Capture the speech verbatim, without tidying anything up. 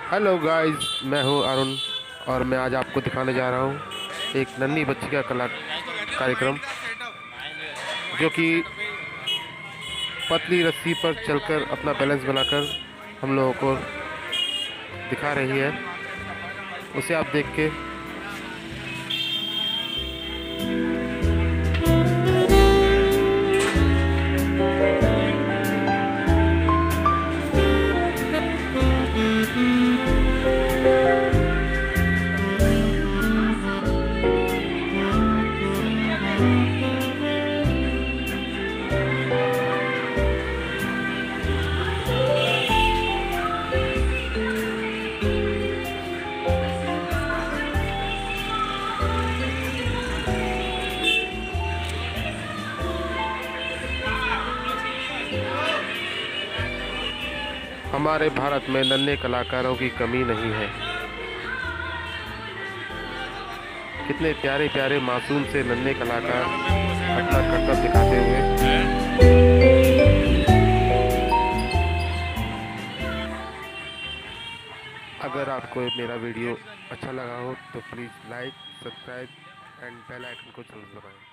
Hello guys, मैं हूं अरुण और मैं आज आपको दिखाने जा रहा हूं एक नन्ही बच्ची का कला कार्यक्रम जो कि पतली रस्सी पर चलकर अपना बैलेंस बनाकर हम लोगों को दिखा रही है। उसे आप देख के हमारे भारत में नन्हे कलाकारों की कमी नहीं है। कितने प्यारे प्यारे मासूम से नन्हे कलाकार अपना करतब दिखाते हुए। अगर आपको मेरा वीडियो अच्छा लगा हो तो please like, subscribe and bell icon को जरूर दबाएं।